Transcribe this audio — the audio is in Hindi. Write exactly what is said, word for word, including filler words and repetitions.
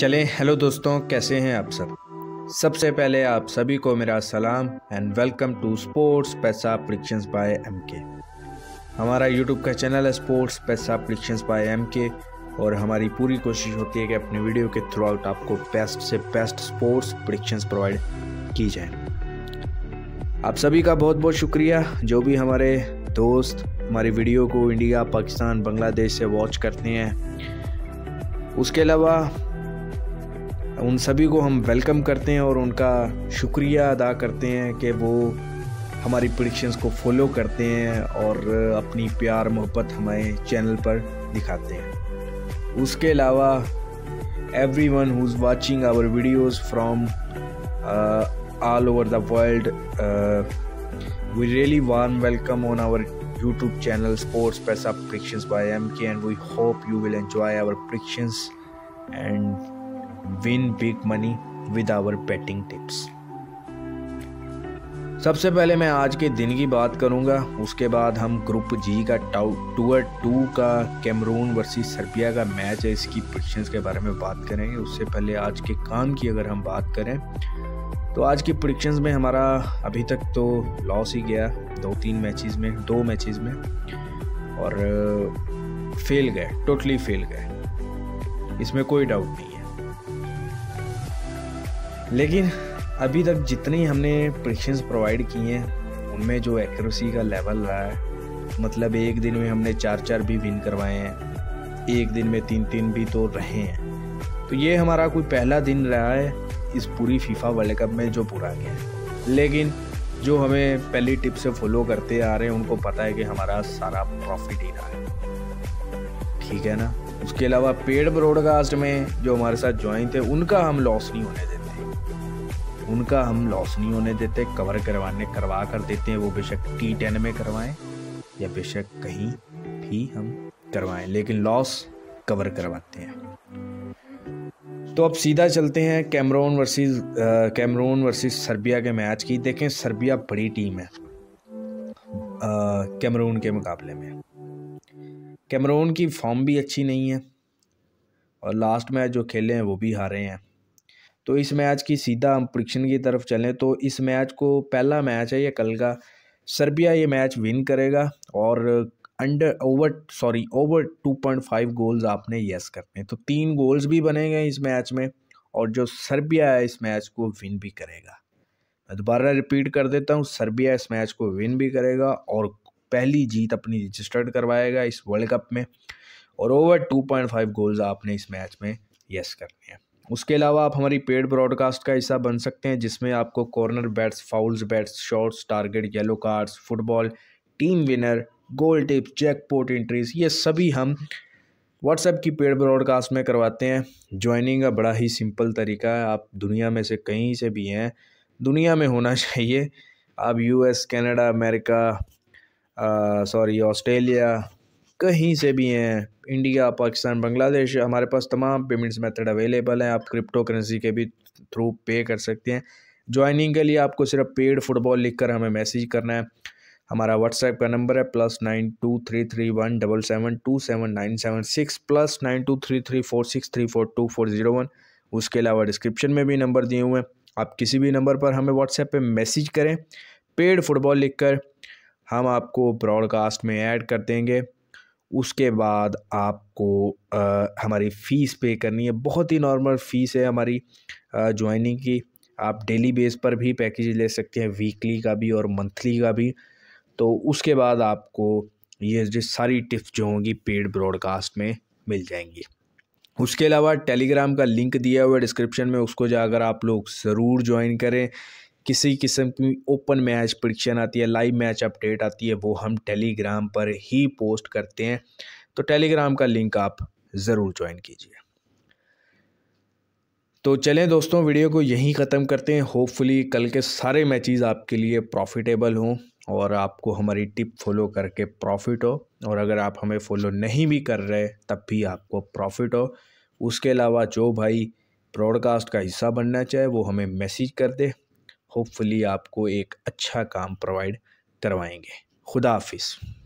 चलें। हेलो दोस्तों, कैसे हैं आप सब। सबसे पहले आप सभी को मेरा सलाम and welcome to sports Paisa predictions by MK. हमारा यूट्यूब का चैनल है sports Paisa predictions by MK और हमारी पूरी कोशिश होती है कि अपने वीडियो के थ्रू आउट आपको बेस्ट से बेस्ट स्पोर्ट्स प्रेडिक्शंस प्रोवाइड की जाए। आप सभी का बहुत बहुत शुक्रिया जो भी हमारे दोस्त हमारी वीडियो को इंडिया, पाकिस्तान, बांग्लादेश से वॉच करते हैं। उसके अलावा उन सभी को हम वेलकम करते हैं और उनका शुक्रिया अदा करते हैं कि वो हमारी प्रेडिक्शंस को फॉलो करते हैं और अपनी प्यार मोहब्बत हमारे चैनल पर दिखाते हैं। उसके अलावा everyone who is watching our videos from all over the world, we really warm welcome on our YouTube channel Sports Paisa Predictions by M K, and we hope you will enjoy our predictions and win big money with our betting tips. सबसे पहले मैं आज के दिन की बात करूंगा, उसके बाद हम ग्रुप जी का टूर टू का कैमरून वर्सेस सर्बिया का मैच है, इसकी प्रेडिक्शंस के बारे में बात करेंगे। उससे पहले आज के काम की अगर हम बात करें तो आज की प्रेडिक्शंस में हमारा अभी तक तो लॉस ही गया दो तीन मैचेस में दो मैचेस में और फेल गए, टोटली फेल गए, इसमें कोई डाउट नहीं है। लेकिन अभी तक जितनी हमने प्रेडिक्शंस प्रोवाइड की हैं उनमें जो एक्यूरेसी का लेवल रहा है, मतलब एक दिन में हमने चार चार भी विन करवाए हैं, एक दिन में तीन तीन भी तो रहे हैं। तो ये हमारा कोई पहला दिन रहा है इस पूरी फीफा वर्ल्ड कप में जो पूरा गया है। लेकिन जो हमें पहली टिप से फॉलो करते आ रहे हैं उनको पता है कि हमारा सारा प्रॉफिट ही रहा है, ठीक है ना। उसके अलावा पेड ब्रॉडकास्ट में जो हमारे साथ ज्वाइन थे उनका हम लॉस नहीं होने देते, उनका हम लॉस नहीं होने देते, कवर करवाने करवा कर देते हैं। वो बेशक टी टेन में करवाएं या बेशक कहीं भी हम करवाएं, लेकिन लॉस कवर करवाते हैं। तो अब सीधा चलते हैं Cameroon versus Cameroon versus Serbia के मैच की। देखें, सर्बिया बड़ी टीम है कैमरून के मुकाबले में। कैमरून की फॉर्म भी अच्छी नहीं है और लास्ट मैच जो खेले हैं वो भी हारे हैं। तो इस मैच की सीधा हम प्रेडिक्शन की तरफ चलें तो इस मैच को, पहला मैच है ये कल का, सर्बिया ये मैच विन करेगा और under over sorry over two point five goals आपने यस करते हैं। तो तीन गोल्स भी बनेंगे इस मैच में और जो सर्बिया है इस मैच को विन भी करेगा। मैं दोबारा रिपीट कर देता हूँ, सर्बिया इस मैच को विन भी करेगा और पहली जीत अपनी रजिस्टर्ड करवाएगा इस वर्ल्ड कप में और over two point five goals आपने इस मैच में यस करने हैं। उसके अलावा आप हमारी पेड ब्रॉडकास्ट का हिस्सा बन सकते हैं जिसमें आपको corner bets, fouls bets, shots, target, yellow cards, football, team winner, goal tips, jackpot entries, ये सभी हम व्हाट्सएप की पेड ब्रॉडकास्ट में करवाते हैं। ज्वाइनिंग का बड़ा ही सिंपल तरीका है, आप दुनिया में से कहीं से भी हैं, दुनिया में होना चाहिए। आप US, Canada, America, sorry Australia, कहीं से भी हैं, इंडिया, पाकिस्तान, बांग्लादेश, हमारे पास तमाम पेमेंट्स मेथड अवेलेबल हैं। आप क्रिप्टो करेंसी के भी थ्रू पे कर सकते हैं। ज्वाइनिंग के लिए आपको सिर्फ पेड फुटबॉल लिखकर हमें मैसेज करना है। हमारा व्हाट्सएप का नंबर है plus nine two three three one double seven two seven nine seven six plus nine two three three four six three four two four zero one. उसके अलावा डिस्क्रिप्शन में भी नंबर दिए हुए हैं, आप किसी भी नंबर पर हमें व्हाट्सएप पे मैसेज करें पेड फुटबॉल लिखकर, हम आपको ब्रॉडकास्ट में ऐड कर देंगे। उसके बाद आपको आ, हमारी फ़ीस पे करनी है, बहुत ही नॉर्मल फ़ीस है हमारी ज्वाइनिंग की। आप डेली बेस पर भी पैकेज ले सकते हैं, वीकली का भी और मंथली का भी। तो उसके बाद आपको ये जो सारी टिप्स जो होंगी पेड ब्रॉडकास्ट में मिल जाएंगी। उसके अलावा टेलीग्राम का लिंक दिया हुआ है डिस्क्रिप्शन में, उसको जाकर आप लोग ज़रूर ज्वाइन करें। किसी किस्म की ओपन मैच प्रेडिक्शन आती है, लाइव मैच अपडेट आती है, वो हम टेलीग्राम पर ही पोस्ट करते हैं। तो टेलीग्राम का लिंक आप ज़रूर ज्वाइन कीजिए। तो चलें दोस्तों, वीडियो को यहीं ख़त्म करते हैं। होपफुली कल के सारे मैचेस आपके लिए प्रॉफिटेबल हों और आपको हमारी टिप फॉलो करके प्रॉफिट हो, और अगर आप हमें फॉलो नहीं भी कर रहे तब भी आपको प्रॉफिट हो। उसके अलावा जो भाई ब्रॉडकास्ट का हिस्सा बनना चाहे वो हमें मैसेज कर दे, होपफुली आपको एक अच्छा काम प्रोवाइड करवाएंगे। खुदा हाफिज़।